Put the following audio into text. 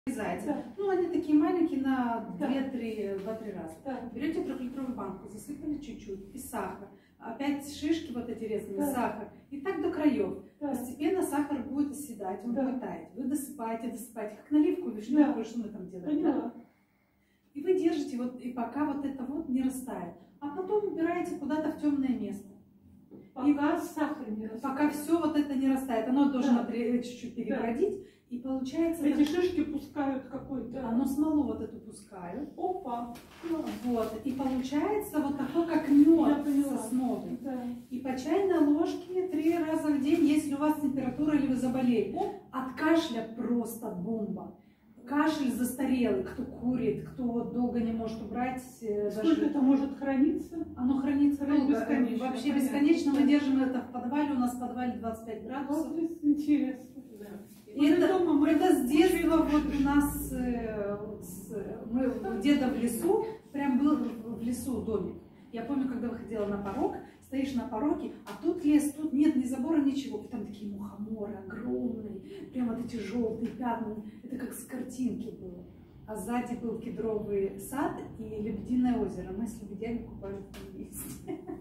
Зайцы. Да. Ну, они такие маленькие на Да. 2-3 раза. Да. Берете 3-литровую банку, засыпали чуть-чуть, и сахар. Опять шишки вот эти резаные, Да. сахар. И так до краев. Да. Постепенно сахар будет оседать, он Да. будет таять. Вы досыпаете, как наливку вишневую, что мы там делаем. Поняла. Да? И вы держите, вот, и пока вот это вот не растает. А потом убираете куда-то в темное место. Пока сахар не растает. Пока все вот это не растает. Оно должно Да. чуть-чуть перебродить. И получается... Эти шишки пускают какой-то... Оно смолу вот эту пускают. Опа! Вот. И получается вот такой, как мед сосновый. Да. И по чайной ложке 3 раза в день, если у вас температура или вы заболели. От кашля просто бомба. Кашель застарелый, кто курит, кто долго не может убрать. Сколько это может храниться? Оно хранится долго. Бесконечно. Вообще бесконечно. Мы держим это в подвале. У нас в подвале 25 градусов. Вот интересно. И это с детства вот у нас, мы у деда в лесу, прям был в лесу домик. Я помню, когда выходила на порог, стоишь на пороге, а тут лес, тут нет ни забора, ничего. И там такие мухоморы огромные, прям вот эти желтые пятна. Это как с картинки было. А сзади был кедровый сад и Лебединое озеро. Мы с лебедями купались там вместе.